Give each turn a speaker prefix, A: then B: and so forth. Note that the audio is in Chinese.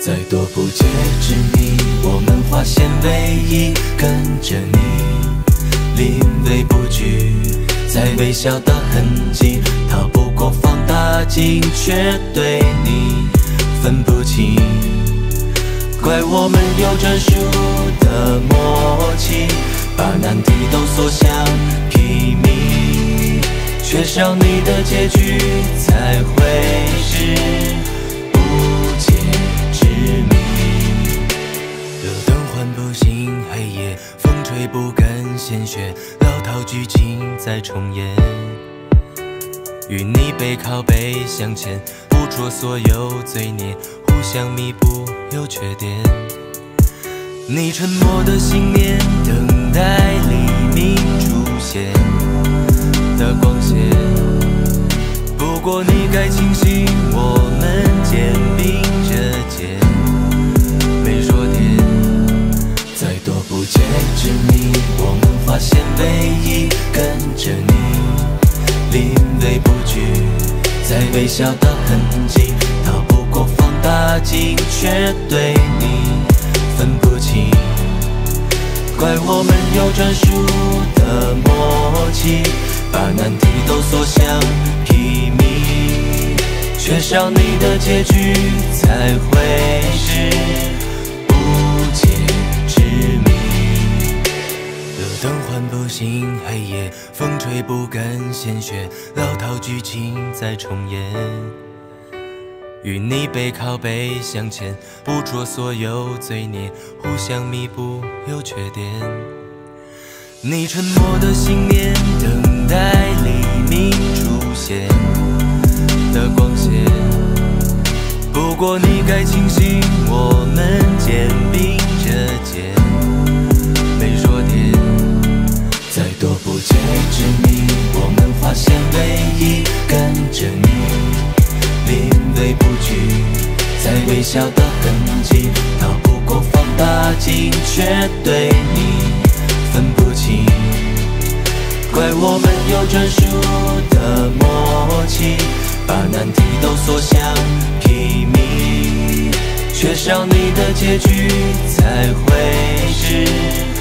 A: 再多不解之谜，我们化险为夷，跟着你，临危不惧，在微笑的痕迹，逃不过放大镜，却对你分不清。怪我们有专属的默契，把难题都所向披靡，缺少你的结局才会是无解之谜。热灯唤不醒黑夜，风吹不干鲜血，老套剧情在重演。与你背靠背向前，捕捉所有罪孽，互相弥补有缺点。你沉默的信念，等待黎明出现的光线。不过你该清醒，我们肩并着肩，没说点。再多不解之谜，我们化险为夷，跟着你，临危不惧，在微笑的痕迹，逃不过放大镜，却对你分不清。怪我们有专属的默契，把难题都所向披靡，缺少你的结局才会是无解之谜。热灯唤不醒黑夜，风吹不干鲜血，老套剧情在重演。与你背靠背向前，捕捉所有罪孽，互相弥补有缺点。你沉默的信念，等待黎明出现的光线。不过你该清醒，我们肩并着肩，没说点。再多不解之谜，我们化险为夷，跟着你，临危不惧，在微笑的痕迹，逃不过放大镜，却对你分不清。怪我们有专属的默契，把难题都所向披靡，缺少你的结局才会是